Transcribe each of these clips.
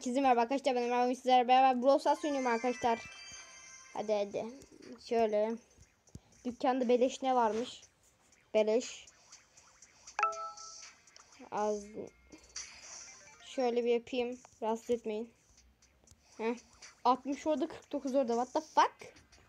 Herkese merhaba arkadaşlar, ben Ömer, sizlerle beraber Brawl Stars oynuyorum arkadaşlar. Hadi. Şöyle. Dükkanda beleş ne varmış? Beleş. Az. Şöyle bir yapayım. Rahatsız etmeyin. Heh. 60 orada, 49 orada. What the fuck?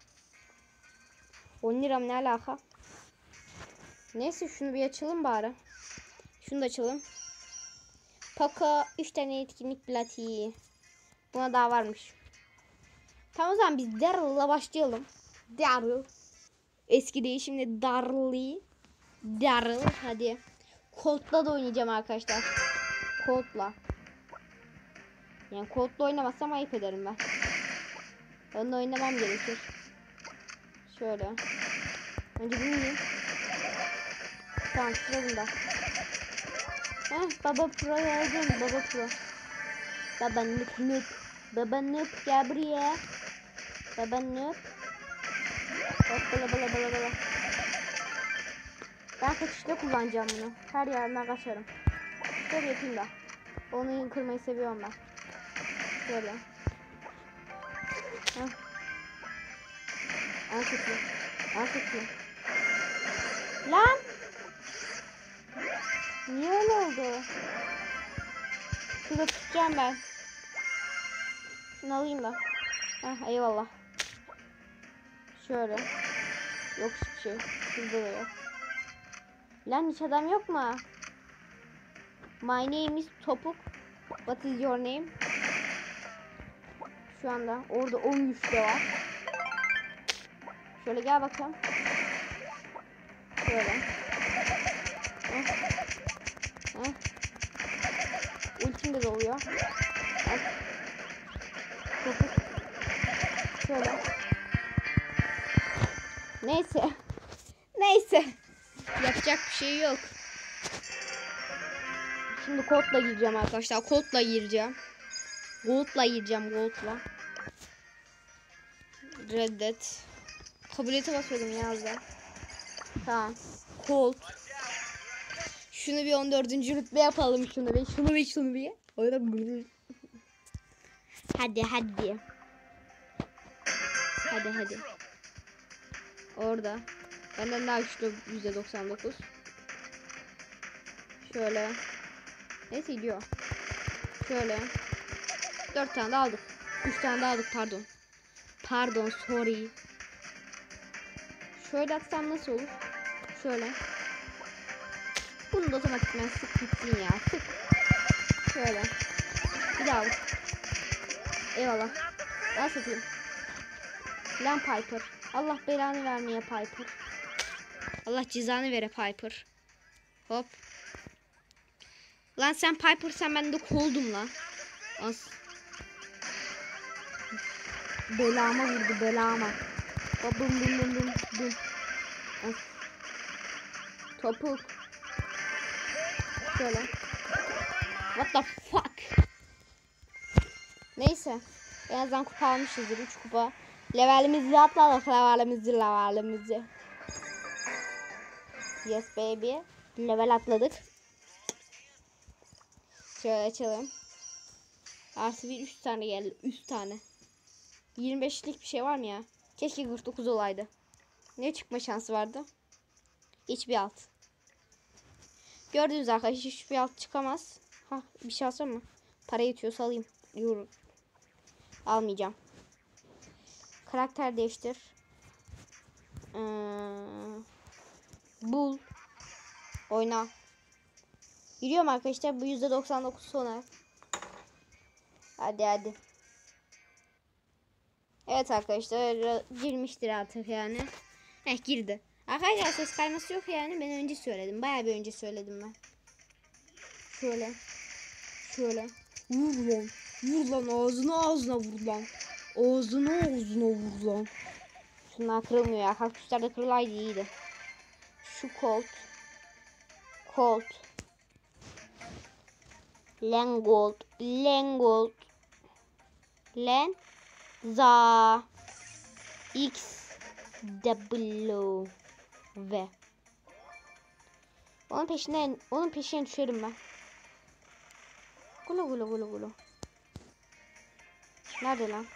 10 liram ne alaka? Neyse şunu bir açalım bari. Şunu da açalım. Poco 3 tane etkinlik platiği. Buna daha varmış. Tamam, o zaman biz Daryl'la başlayalım. Daryl. Eski değişimle Daryl. Hadi. Colt'la da oynayacağım arkadaşlar. Colt'la. Yani Colt'la oynamazsam ayıp ederim ben. Onunla oynamam gerekir. Şöyle. Önce bunu yiyeyim. Tamam, sıra bunda. Baba Pro yazdım. Baba Pro. Baba noob. Baba noob gel buraya. Baba noob. Bala. Ben kaçışta kullanacağım bunu. Her yerden kaçarım. Şöyle yapayım da. Onu kırmayı seviyorum ben. Şöyle. Al. Lan! Niye öyle oldu? Şurada tutacağım ben. Şunu alayım da. Eyvallah. Şöyle. Yok hiçbir şey. Şurada da yok. Lan hiç adam yok mu? My name is Topuk. What is your name? Şu anda orada 13'te var. Şöyle gel bakalım. Şöyle. Ultim de doluyor. Topuk. Şöyle. Neyse. Yapacak bir şey yok. Şimdi Colt'la gireceğim arkadaşlar. Gold'la gireceğim. Reddet. Kabulete basıyordum yazda. Tamam. Colt. Şunu bir 14. rütbe yapalım. Şunu bir. Hadi. Orada. Benden daha güçlü %99. Şöyle. Neyse gidiyor. Şöyle. 4 tane de aldık. 3 tane de aldık, pardon sorry. Şöyle atsam nasıl olur? Şöyle. Bunu da otomatikman sık gitsin ya. Sık. Şöyle. Bir daha aldık. Eyvallah. Daha satayım. Lan Piper. Allah belanı vermeye Piper. Allah cezanı vere Piper. Hop. Lan sen Piper, sen ben de Colt'um lan. As. Belama vurdu. Bum. As. Topuk. Şöyle. What the fuck? Neyse. En azından kupa almışızdır. 3 kupa. Levelimizi atladık. Levelimizi. Yes baby. Level atladık. Şöyle açalım. Artı bir 3 tane geldi. 3 tane. 25'lik bir şey var mı ya? Keşke 49 olaydı. Ne çıkma şansı vardı? Hiçbir alt. Gördüğünüz arkadaşlar hiçbir alt çıkamaz. Bir şey alsam mı? Para yetiyorsa alayım. Euro. Almayacağım. Karakter değiştir. Bul. Oyna. Giriyorum arkadaşlar. Bu %99 sona. Hadi. Evet arkadaşlar, girmiştir artık yani. Girdi. Arkadaşlar ses kayması yok yani. Ben önce söyledim. Bayağı bir önce söyledim ben. Şöyle. Vur lan ağzına vur lan. Ağzına vur lan. Şunlar kırılmıyor ya. Kaktüsler de kırılaydı iyiydi. Şu Colt. Lengold. Za. X. W. V. Onun peşine düşerim ben. Gulu. Nerede lan?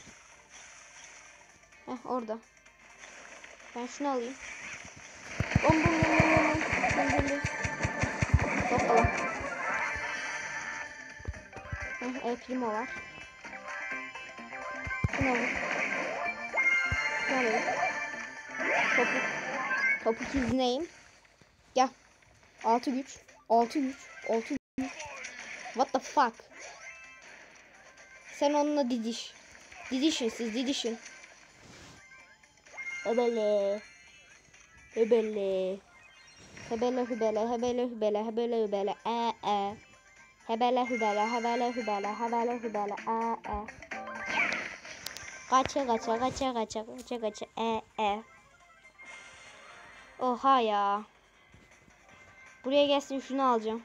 Heh, orada. Ben şunu alayım. Bom bom bom bom bom bom bom. Bakalım. Heh, El Primo var. Şunu alayım. Şunu alayım. Topuk. Topuk his name. Gel. 6 güç. 6 güç. 6 güç. What the fuck? Sen onunla didiş. Didişin siz, didişin. Hebele. Hebele. Hebele hübele, hebele hübele, hebele hübele, hebele hübele, hebele hübele, hebele hübele, Kaça kaça kaça kaça kaça kaça, Oha ya. Buraya gelsin, şunu alacağım.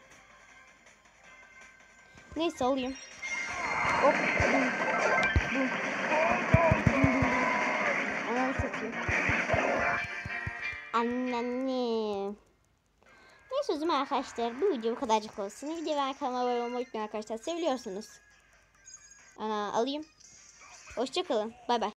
Neyse alayım. Hop. Bum. Bum. Ananı satayım. Anneanne. Neyse o zaman arkadaşlar bu video bu kadarcık olsun. Video ve kanalıma abone olmayı unutmayın arkadaşlar. Seviliyorsunuz. Alayım. Hoşça kalın. Bay bay.